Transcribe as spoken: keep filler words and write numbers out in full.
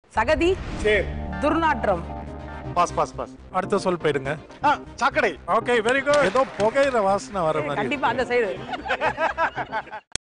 சகதி. சேர். துர்நாற்றம். Pass pass pass. அடுத்த சொல் போயிடுங்க. சாக்கடை. Okay very good. ஏதோ புகையில வாசனை வர மாதிரி. கண்டிப்பா அந்த சைடு.